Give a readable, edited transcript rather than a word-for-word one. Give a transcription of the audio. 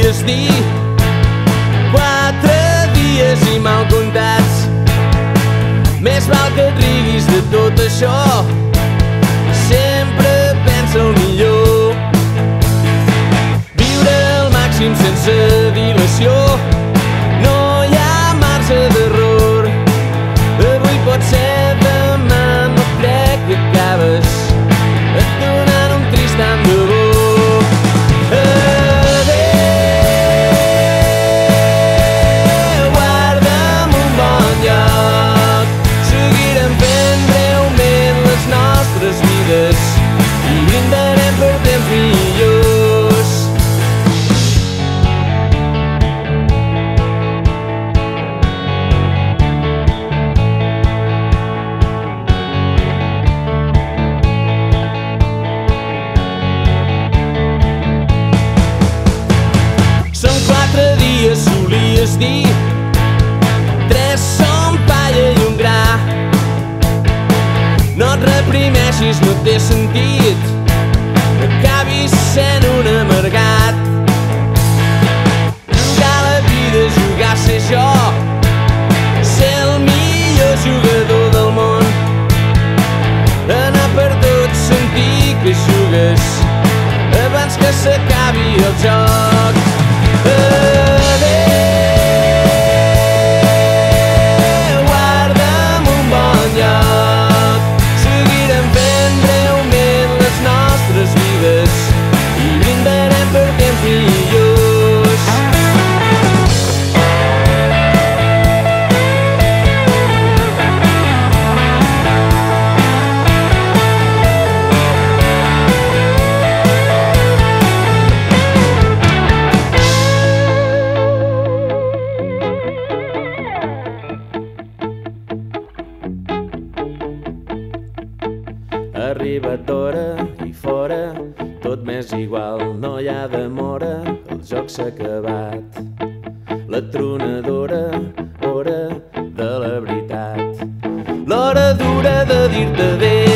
solies dir 4 dies i mal comptats. Més val que et riguis de tot això, sempre pensa el millor. Viure al màxim sense dilació, no hi ha marge d'error. Avui pot ser, demà no crec que acabes et donant un trist tant de bo. I brindarem per temps millors. Són 4 dies, solies dir, 3 són palla i un gra. No et reprimeixis, no té sentit que acabis sent un amargat. Jugar a la vida, jugar a ser jo, ser el millor jugador del món. Anar per tot, sentir que jugues abans que s'acabi el joc. Arribat d'hora i fora, tot m'és igual, no hi ha demora, el joc s'ha acabat. La tronadora, hora de la veritat, l'hora dura de dir-te adéu.